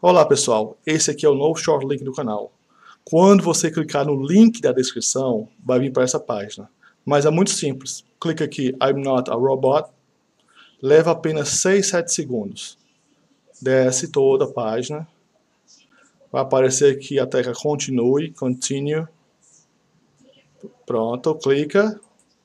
Olá pessoal, esse aqui é o novo short link do canal. Quando você clicar no link da descrição, vai vir para essa página. Mas é muito simples. Clica aqui, I'm not a robot. Leva apenas 6, 7 segundos. Desce toda a página. Vai aparecer aqui a tecla continue, continue. Pronto, clica.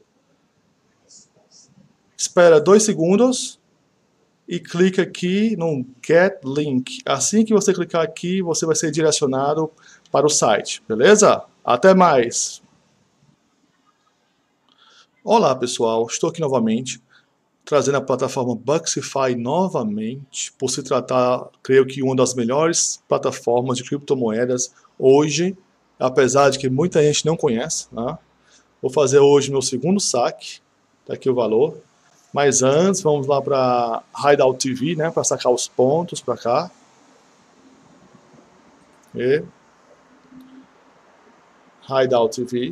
Espera 2 segundos. E clica aqui no Get Link. Assim que você clicar aqui, você vai ser direcionado para o site, beleza? Até mais! Olá pessoal, estou aqui novamente, trazendo a plataforma Bucksify novamente, por se tratar, creio que uma das melhores plataformas de criptomoedas hoje, apesar de que muita gente não conhece, né? Vou fazer hoje meu segundo saque, tá aqui o valor. Mas antes, vamos lá para Hideout TV, né, para sacar os pontos para cá. E Hideout TV.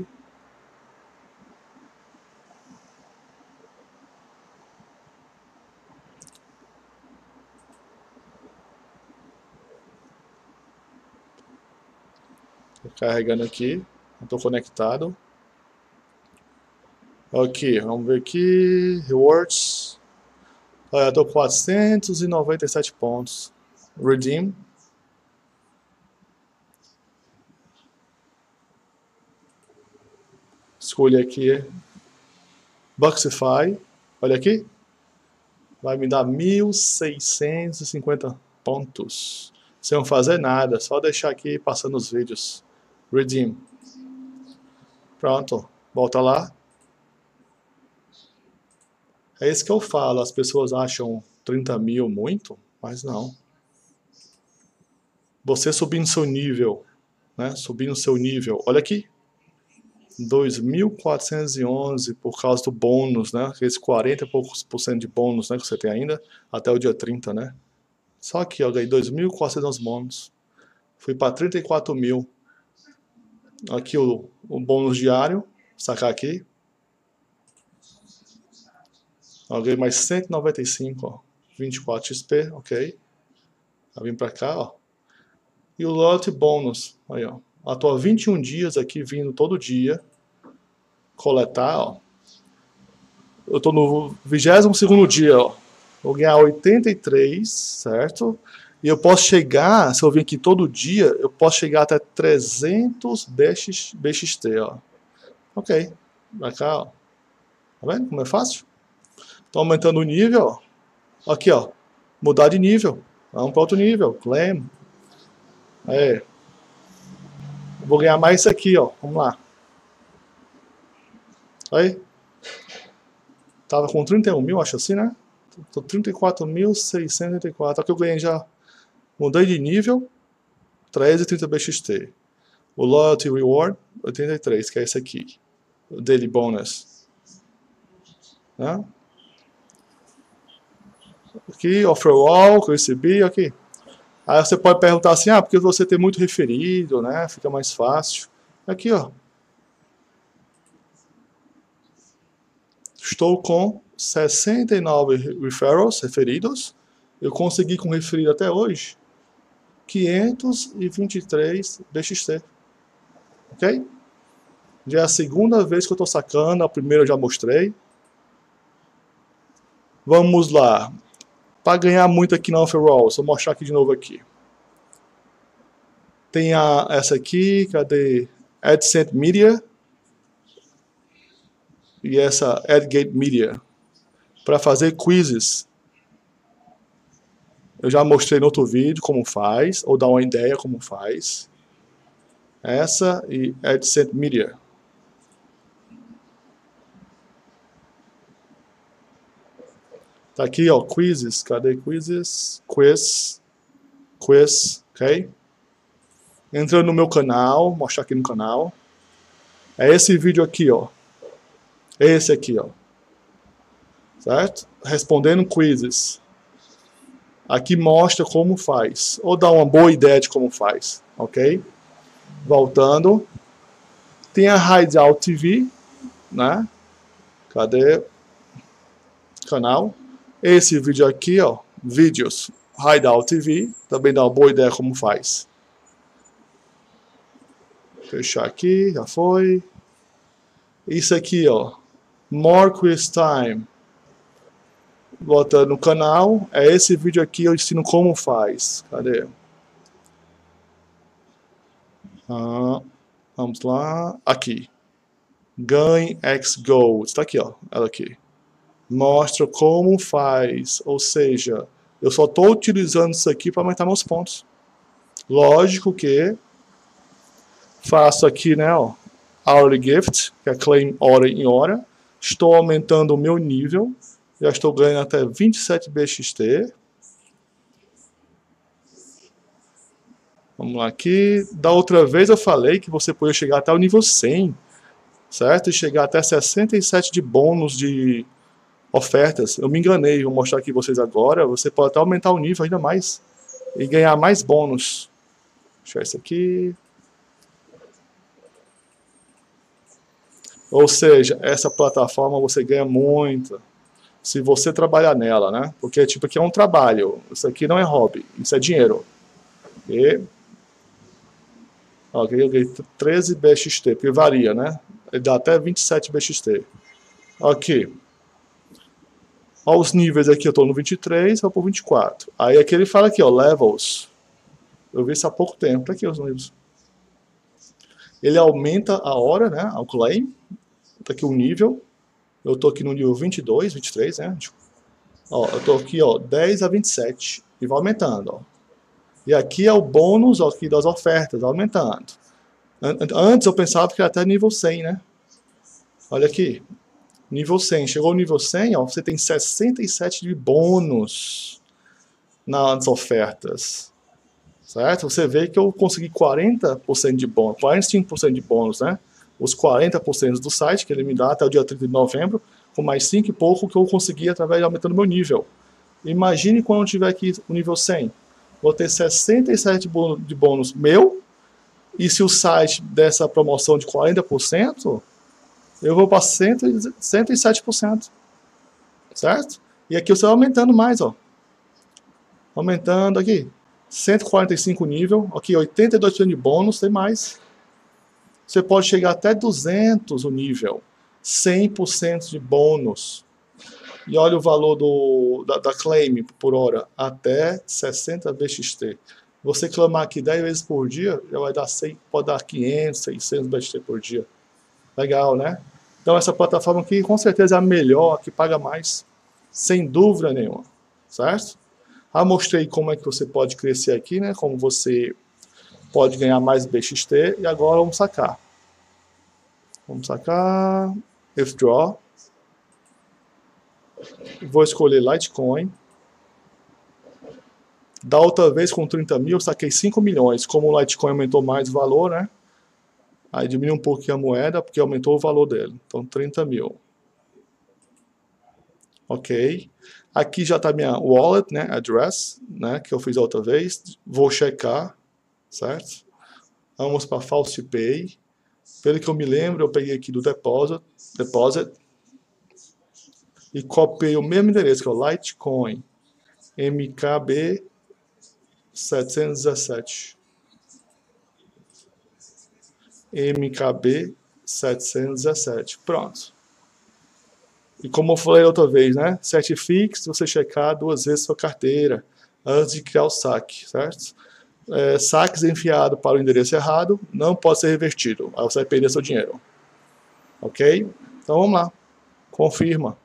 Tô carregando aqui, estou conectado. Ok, vamos ver aqui, Rewards. Olha, estou com 497 pontos. Redeem. Escolha aqui Bucksify. Olha aqui. Vai me dar 1.650 pontos. Sem fazer nada, só deixar aqui passando os vídeos. Redeem. Pronto, volta lá. É isso que eu falo, as pessoas acham 30 mil muito, mas não. Você subindo seu nível, né? Subindo seu nível, olha aqui. 2.411 por causa do bônus, né? Aqueles 40 e poucos por cento de bônus, né? Que você tem ainda, até o dia 30, né? Só aqui, ó, ganhei 2.411 bônus. Fui para 34 mil. Aqui o bônus diário, sacar aqui. Ó, ganhei mais 195, ó. 24 XP, ok. Vai vir pra cá, ó. E o loyalty bônus, aí, ó. Estou há 21 dias aqui, vindo todo dia. Coletar, ó. Eu tô no 22º dia, ó. Vou ganhar 83, certo? E eu posso chegar, se eu vir aqui todo dia, eu posso chegar até 300 BXT, ó. Ok. Pra cá, ó. Tá vendo como é fácil? Tô aumentando o nível, ó. Aqui, ó. Mudar de nível. Vamos para outro nível. Claim. Aí. Vou ganhar mais isso aqui, ó. Vamos lá. Aí. Tava com 31 mil, acho assim, né? Tô 34.684. Aqui eu ganhei já. Mudei de nível. 13,30 BXT. O Loyalty Reward, 83, que é esse aqui. O Daily Bonus. Né? Aqui, Offer All, que eu recebi, aqui. Aí você pode perguntar assim, ah, porque você tem muito referido, né? Fica mais fácil. Aqui, ó. Estou com 69 referrals, referidos. Eu consegui com referido até hoje 523 BXT. Ok? Já é a segunda vez que eu estou sacando, a primeira eu já mostrei. Vamos lá. Para ganhar muito aqui na Offerall, vou mostrar aqui de novo aqui. Tem essa aqui, cadê? AdSense Media. E essa AdGate Media. Para fazer quizzes. Eu já mostrei no outro vídeo como faz, ou dar uma ideia como faz. Essa e AdSense Media. Tá aqui, ó, quizzes. Cadê quizzes? Quiz, ok? Entrando no meu canal, mostrar aqui no canal. É esse vídeo aqui, ó. Esse aqui, ó. Certo? Respondendo quizzes. Aqui mostra como faz. Ou dá uma boa ideia de como faz, ok? Voltando. Tem a Hideout TV, né? Cadê? Canal. Esse vídeo aqui, ó. Vídeos. Hideout TV, também dá uma boa ideia como faz. Fechar aqui, já foi. Isso aqui, ó, More Quiz Time. Voltando no canal, é esse vídeo aqui, eu ensino como faz. Cadê? Vamos lá, aqui. Ganhe X Gold, está aqui, ó, ela aqui. Mostra como faz, ou seja, eu só estou utilizando isso aqui para aumentar meus pontos. Lógico que faço aqui, né, ó, Hourly Gift, que é claim hora em hora. Estou aumentando o meu nível. Já estou ganhando até 27 BXT. Vamos lá aqui. Da outra vez eu falei que você podia chegar até o nível 100, certo? E chegar até 67 de bônus de ofertas. Eu me enganei, vou mostrar aqui vocês agora. Você pode até aumentar o nível ainda mais e ganhar mais bônus. Deixa eu ver isso aqui. Ou seja, essa plataforma você ganha muito se você trabalhar nela, né? Porque tipo aqui é um trabalho. Isso aqui não é hobby, isso é dinheiro. E ok, eu ganhei 13 BXT, porque varia, né? Ele dá até 27 BXT. Ok. Olha os níveis aqui, eu estou no 23, vou pro 24. Aí aqui ele fala aqui, ó, levels. Eu vi isso há pouco tempo. Tá aqui os níveis. Ele aumenta a hora, né? Ao claim. Tá aqui o nível. Eu estou aqui no nível 22, 23, né? Ó, eu estou aqui, ó, 10 a 27. E vai aumentando, ó. E aqui é o bônus ó, aqui das ofertas, aumentando. Antes eu pensava que era até nível 100, né? Olha aqui. Nível 100. Chegou no nível 100, ó, você tem 67 de bônus nas ofertas. Certo? Você vê que eu consegui 40% de bônus, 45% de bônus, né? Os 40% do site, que ele me dá até o dia 30 de novembro, com mais 5 e pouco que eu consegui através de aumentando meu nível. Imagine quando eu tiver aqui o nível 100. Vou ter 67 de bônus meu, e se o site dessa promoção de 40%, eu vou para 107%. Certo? E aqui você vai aumentando mais, ó. Aumentando aqui. 145 nível, aqui 82% de bônus, tem mais. Você pode chegar até 200 o nível, 100% de bônus. E olha o valor da claim por hora, até 60 BXT. Você clamar aqui 10 vezes por dia, já vai dar 100, pode dar 500, 600 BXT por dia. Legal, né? Então essa plataforma aqui com certeza é a melhor, que paga mais, sem dúvida nenhuma, certo? Mostrei como é que você pode crescer aqui, né? Como você pode ganhar mais BXT. E agora vamos sacar. Vamos sacar. Withdraw. Vou escolher Litecoin. Da outra vez com 30 mil, eu saquei 5 milhões. Como o Litecoin aumentou mais o valor, né? Aí diminuiu um pouquinho a moeda, porque aumentou o valor dele. Então 30 mil. Ok. Aqui já está minha wallet, né, address, né, que eu fiz a outra vez. Vou checar, certo? Vamos para False Pay. Pelo que eu me lembro, eu peguei aqui do deposit e copiei o mesmo endereço, que é o Litecoin, MKB 717. MKB 717. Pronto. E como eu falei outra vez, né? Certifique se você checar 2 vezes sua carteira antes de criar o saque, certo? Saques enviado para o endereço errado não pode ser revertido. Aí você vai perder seu dinheiro. Ok? Então vamos lá. Confirma.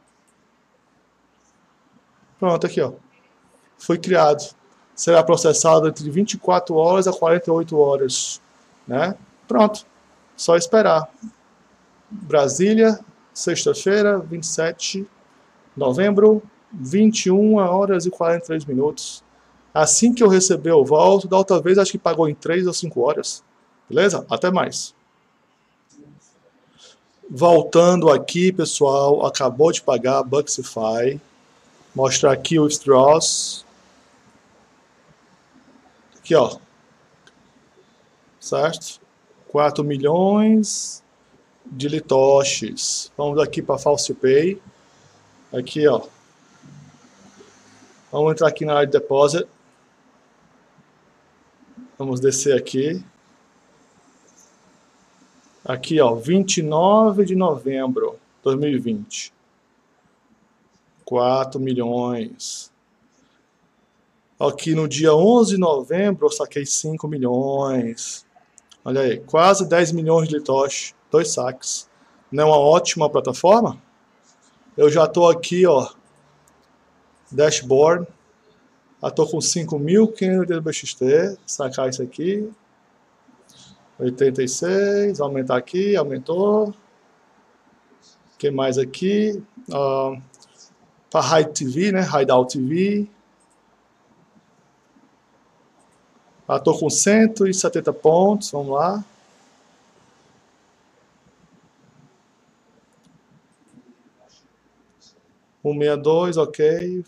Pronto, aqui ó. Foi criado. Será processado entre 24 horas a 48 horas. Né? Pronto. Só esperar. Brasília, sexta-feira, 27 de novembro, 21 horas e 43 minutos. Assim que eu receber, eu volto. Da outra vez, acho que pagou em 3 ou 5 horas. Beleza? Até mais. Voltando aqui, pessoal. Acabou de pagar a Buxify. Mostrar aqui o withdraws. Aqui, ó. Certo? 4 milhões de litoches. Vamos aqui para False Pay. Aqui, ó. Vamos entrar aqui na área de deposit. Vamos descer aqui. Aqui, ó, 29 de novembro de 2020. 4 milhões. Aqui no dia 11 de novembro eu saquei 5 milhões. Olha aí, quase 10 milhões de Litoshi, 2 saques. Não é uma ótima plataforma? Eu já estou aqui, ó, dashboard. Já estou com 5.500 de BXT. Sacar isso aqui. 86, aumentar aqui, aumentou. O que mais aqui? Para Hide TV, né? Hideout TV. Estou com 170 pontos, vamos lá. $162, ok.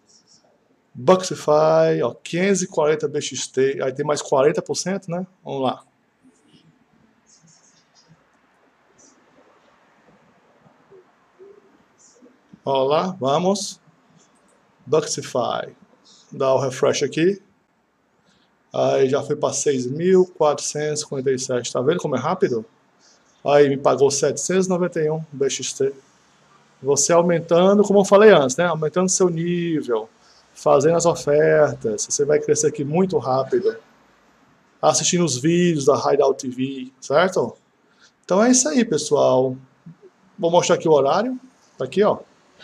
Buxify, ó, 540 BXT, aí tem mais 40%, né? Vamos lá. Olha lá, vamos. Buxify. Dá o refresh aqui. Aí já foi para 6.457. Tá vendo como é rápido? Aí me pagou 791 BXT. Você aumentando, como eu falei antes, né? Aumentando seu nível, fazendo as ofertas, você vai crescer aqui muito rápido. Assistindo os vídeos da Hideout TV, certo? Então é isso aí, pessoal. Vou mostrar aqui o horário. Tá aqui, ó.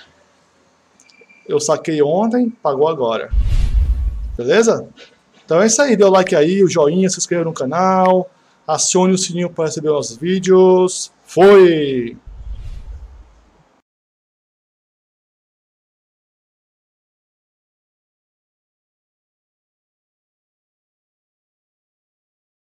Eu saquei ontem, pagou agora. Beleza? Então é isso aí. Dê o like aí, o joinha, se inscreva no canal. Acione o sininho para receber nossos vídeos. Foi!